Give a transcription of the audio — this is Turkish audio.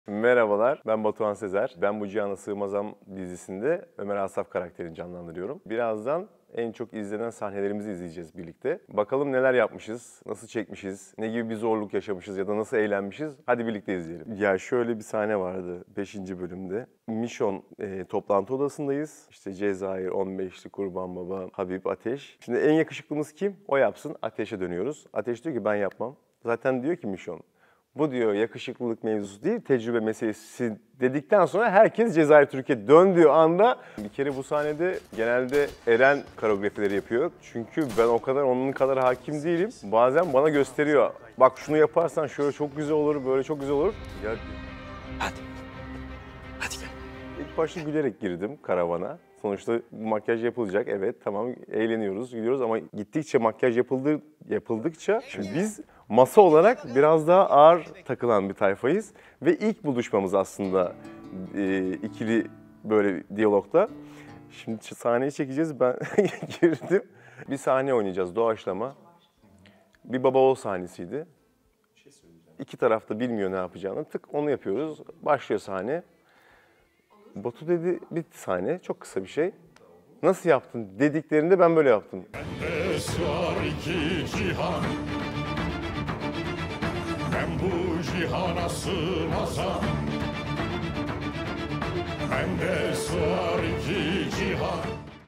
Merhabalar, ben Batuhan Sezer. Ben Bu Cihana Sığmazam dizisinde Ömer Asaf karakterini canlandırıyorum. Birazdan en çok izlenen sahnelerimizi izleyeceğiz birlikte. Bakalım neler yapmışız, nasıl çekmişiz, ne gibi bir zorluk yaşamışız ya da nasıl eğlenmişiz. Hadi birlikte izleyelim. Ya şöyle bir sahne vardı 5. bölümde. Mişon toplantı odasındayız. İşte Cezayir, 15'li Kurban Baba, Habib, Ateş. Şimdi en yakışıklımız kim? O yapsın. Ateş'e dönüyoruz. Ateş diyor ki ben yapmam. Zaten diyor ki Mişon, bu diyor yakışıklılık mevzusu değil, tecrübe meselesi dedikten sonra herkes Cezayir Türkiye döndüğü anda bir kere bu sahnede genelde Eren koreografileri yapıyor. Çünkü ben o kadar onun kadar hakim değilim. Bazen bana gösteriyor. Bak şunu yaparsan şöyle çok güzel olur, böyle çok güzel olur. Ya Hadi gel. ilk başta gülerek girdim karavana. Sonuçta bu makyaj yapılacak. Evet tamam eğleniyoruz, gidiyoruz ama gittikçe makyaj yapıldıkça şimdi biz masa olarak biraz daha ağır takılan bir tayfayız. Ve ilk buluşmamız aslında ikili böyle diyalogda. Şimdi sahneyi çekeceğiz. Ben girdim. Bir sahne oynayacağız doğaçlama. Bir baba oğul sahnesiydi. İki taraf da bilmiyor ne yapacağını. Tık onu yapıyoruz. Başlıyor sahne. Batu dedi bitti sahne. Çok kısa bir şey. Nasıl yaptın dediklerinde ben böyle yaptım. Bende sığar iki cihan. Ben bu cihana sığmazam. Bende sığar iki cihan.